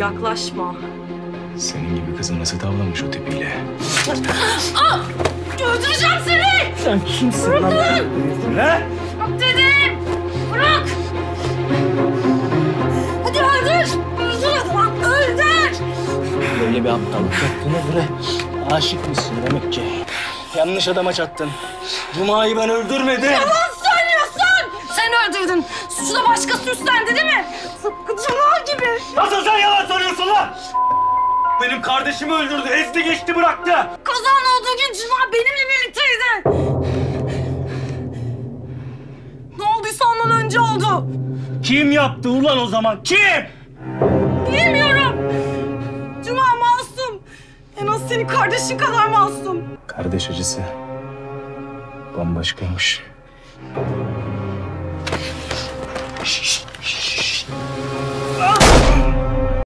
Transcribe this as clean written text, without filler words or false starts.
yaklaşma. Senin gibi kızı nasıl tavlamış o tipiyle? Ah! Öldüreceğim seni! Sen kimsin lan? Bırak dedim! Bırak! Hadi öldür! Öldür adam! Öldür! Böyle bir aptallık yaptığına göre aşık mısın demek ki? Yanlış adama çattın. Cuma'yı ben öldürmedim. Yalan söylüyorsun! Sen öldürdün. Suçu da başkası üstlendi değil mi? Tıpkı Cuma gibi. Nasıl sen yalan söylüyorsun lan? Benim kardeşimi öldürdü, ezdi geçti bıraktı. Kazan olduğu gün Cuma benimle birlikteydi. Ne olduysa ondan önce oldu. Kim yaptı ulan o zaman? Kim? Bilmiyorum. Cuma masum. En az senin kardeşin kadar masum. Kardeş acısı bambaşkaymış.